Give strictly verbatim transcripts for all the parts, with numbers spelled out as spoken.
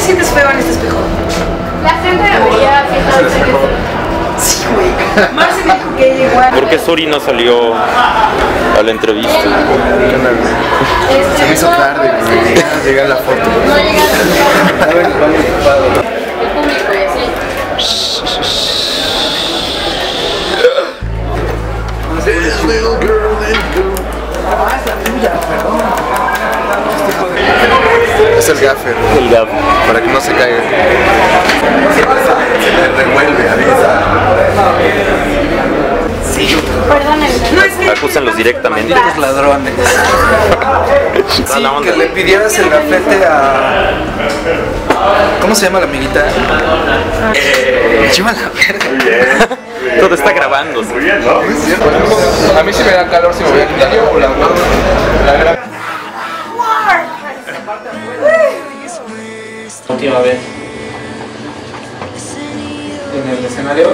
sientes feo en este espejo? La gente debería fijarse en eso. Sí, güey. Marce dijo que igual. ¿Por qué Suri no salió a la entrevista? Este, Se me hizo tarde, güey. Ya llega la foto. No llega el público y así. Es el gaffer. El gaffer. Para que no se caiga. Se le revuelve, avisa. Sí. Perdónenme. No es que. Acúsenlos directamente. Malditos ladrones. Sí, que le pidieras el gafete a... ¿Cómo se llama la amiguita? Eh... Lleva la verga. Todo está grabando. Muy bien, ¿no? A mí sí me da calor si me voy a quitar yo o la... la... Última vez en el escenario.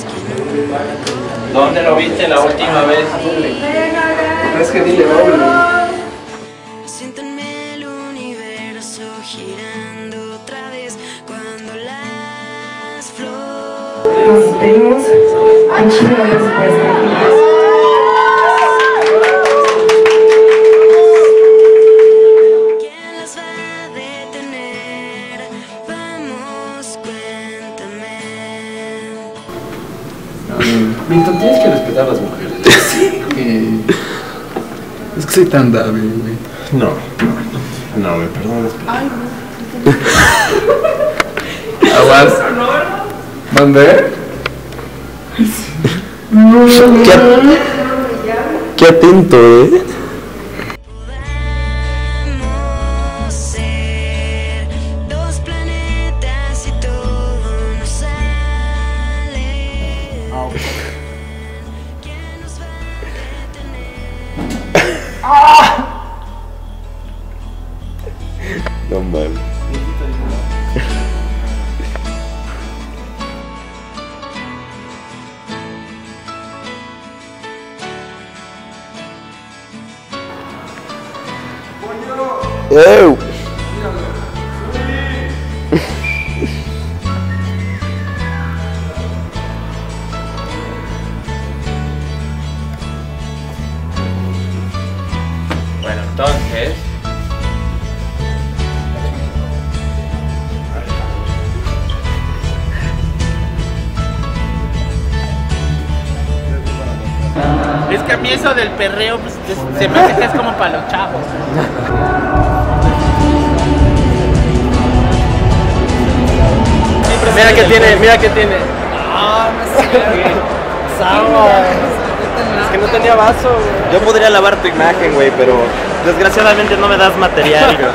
¿Dónde lo viste la última vez? Es que dile doble. Siéntanme el universo girando otra vez cuando las flores. Nos pedimos un chingo de respuestas. ¿Quién las va a detener? Vamos, cuéntame. Milton, tienes que respetar a las mujeres. Sí, güey. Es que soy tan dable, güey. No, no, me perdones. Ay, no. Aguas. ¿Mandé? Qué, qué atento, ¿eh? Podamos ser dos planetas y todo nos sale. ¿Quién nos va a detener? No mames. ¡Ew! Bueno, entonces es que a mí eso del perreo pues, se me hace que es como para los chavos. Mira que tiene, mira que tiene. Ah, no sé. Es que no tenía vaso, güey. Yo podría lavar tu imagen, güey, pero desgraciadamente no me das material, güey.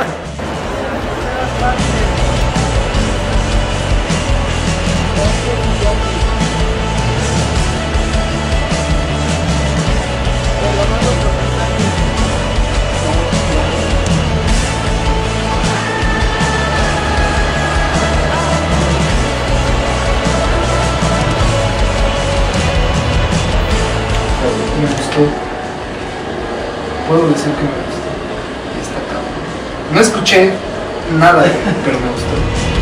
Me gustó. Puedo decir que me gustó. Y está cabrón. No escuché nada, pero me gustó.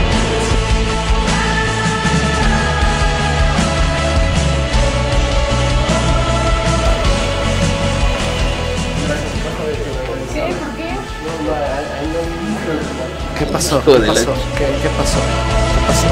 ¿Qué pasó? ¿Qué pasó? ¿Qué, qué pasó? ¿Qué pasó?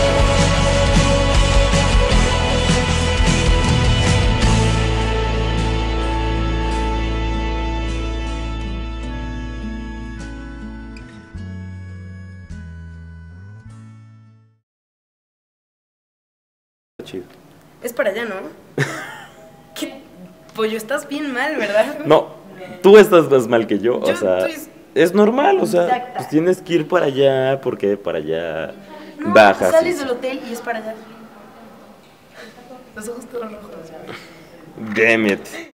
Chido. Es para allá, ¿no? ¿Qué? Pollo, estás bien mal, ¿verdad? No, tú estás más mal que yo, Yo o sea, estoy- es normal, o sea, Exacta. pues tienes que ir para allá porque para allá No, bajas. sales y- del hotel y es para allá. Los ojos todos rojos. Damn it.